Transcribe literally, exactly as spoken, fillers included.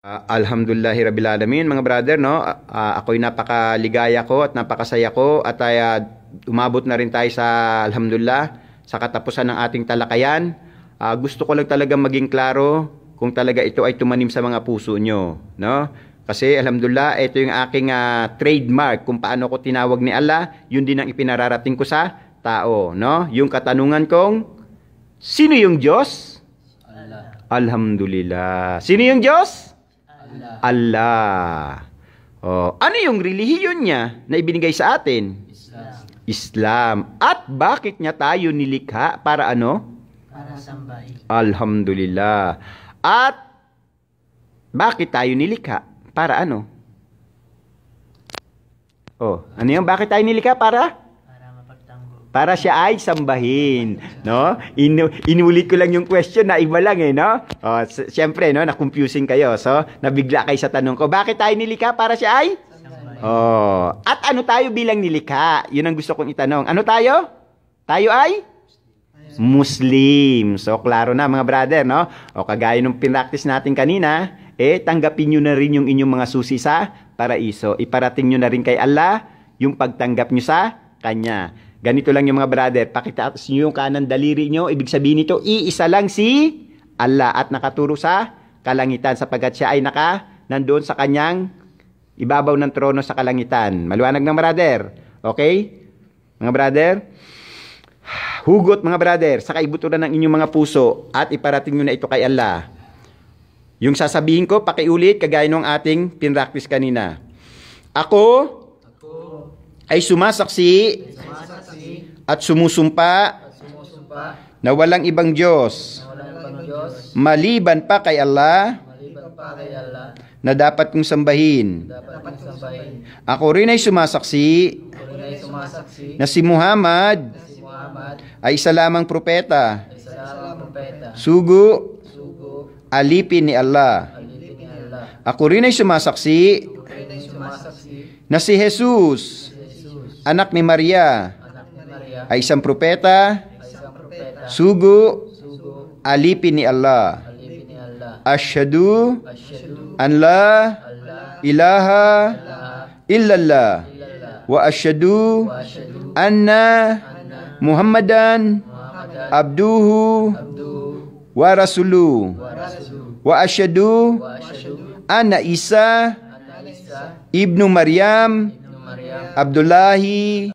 Uh, Alhamdulillahi Rabbil Alamin, mga brother, no? Uh, ako'y napakaligaya ko at napakasaya ko at ay uh, umabot na rin tayo sa alhamdulillah sa katapusan ng ating talakayan. Uh, gusto ko lang talaga maging klaro kung talaga ito ay tumanim sa mga puso nyo, no? Kasi alhamdulillah, ito yung aking uh, trademark kung paano ko tinawag ni Allah, yun din ang ipinararating ko sa tao, no? Yung katanungan kong, sino yung Diyos? Allah. Alhamdulillah. Sino yung Diyos? Allah. Allah. Oh, ano yung relihiyon niya na ibinigay sa atin? Islam. Islam. At bakit niya tayo nilikha? Para ano? Para sambahin. Alhamdulillah. At bakit tayo nilikha? Para ano? Oh, ano yung bakit tayo nilikha? Para? Para mapagtanggol. Para siya ay sambahin, no? Inu inulit ko lang yung question na iba lang eh, no? Oh, siyempre, no, na-confusing kayo. So, nabigla kayo sa tanong ko, bakit tayo nilikha? Para siya ay Sambahin. Oh, at ano tayo bilang nilikha? Yun ang gusto kong itanong. Ano tayo? Tayo ay Muslim. So, klaro na mga brother, no? O kagaya nung pinractice natin kanina, eh, tanggapin nyo na rin yung inyong mga susi sa paraiso. Iparating nyo na rin kay Allah yung pagtanggap nyo sa Kanya. Ganito lang yung mga brother. Pakitaas nyo yung kanan daliri nyo. Ibig sabihin nito, iisa lang si Allah at nakaturo sa kalangitan sapagkat siya ay naka nandoon sa Kanyang ibabaw ng trono sa kalangitan. Maliwanag ng brother. Okay? Mga brother? Hugot mga brother sa kaibuturan ng inyong mga puso at iparating nyo na ito kay Allah. Yung sasabihin ko, pakiulit, kagaya ng ating pinractice kanina. Ako, Ako ay sumasaksi, sumasaksi at sumusumpa at sumusumpa na walang ibang Diyos, na walang ibang Diyos maliban pa kay Allah, maliban pa kay Allah na dapat kong sambahin. dapat kong sambahin. Ako rin ay sumasaksi Ako rin ay sumasaksi na si Muhammad na si Muhammad ay isa lamang propeta, ay isa lamang propeta, sugo, sugo, alipin ni Allah. alipin ni Allah. Ako rin ay sumasaksi Ako rin ay sumasaksi na si Jesus, na si Jesus, anak ni Maria, anak ni Maria, ay isang propeta, ay isang propeta, sugo, sugo, alipin ni Allah. alipin ni Allah. Asyhadu Asyhadu an la Allah ilaha ilaha illallah illallah wa asyhadu wa asyhadu anna anna Muhammadan Muhammadan abduhu abduhu wa rasuluhu wa rasuluhu wa asyhadu wa asyhadu anna Isa anna Isa ibnu Maryam ibnu Maryam Abdullahi